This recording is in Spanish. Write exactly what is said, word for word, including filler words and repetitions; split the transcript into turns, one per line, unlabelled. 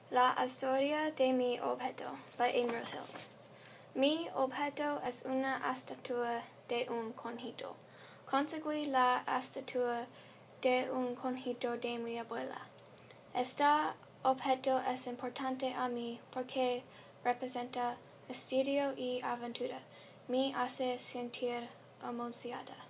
La historia de mi objeto, by Aidyn. Mi objeto es una estatua de un conejito. Conseguí la estatua de un conejito de mi abuela. Este objeto es importante a mí porque representa misterio y aventura. Me hace sentir emocionada.